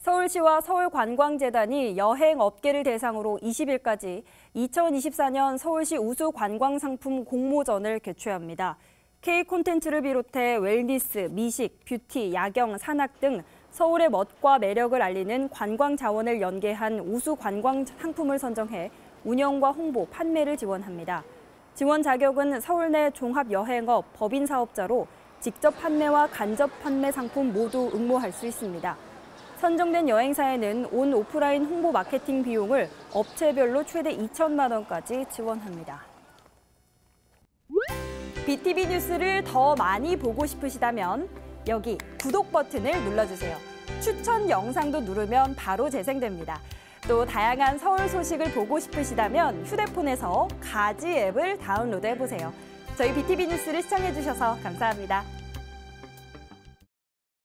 서울시와 서울관광재단이 여행업계를 대상으로 20일까지 2024년 서울시 우수 관광상품 공모전을 개최합니다. K 콘텐츠를 비롯해 웰니스, 미식, 뷰티, 야경, 산악 등 서울의 멋과 매력을 알리는 관광 자원을 연계한 우수 관광 상품을 선정해 운영과 홍보, 판매를 지원합니다. 지원 자격은 서울 내 종합여행업, 법인 사업자로 직접 판매와 간접 판매 상품 모두 응모할 수 있습니다. 선정된 여행사에는 온 오프라인 홍보 마케팅 비용을 업체별로 최대 2천만 원까지 지원합니다. BTV 뉴스를 더 많이 보고 싶으시다면 여기 구독 버튼을 눌러주세요. 추천 영상도 누르면 바로 재생됩니다. 또 다양한 서울 소식을 보고 싶으시다면 휴대폰에서 가지 앱을 다운로드해보세요. 저희 BTV 뉴스를 시청해주셔서 감사합니다.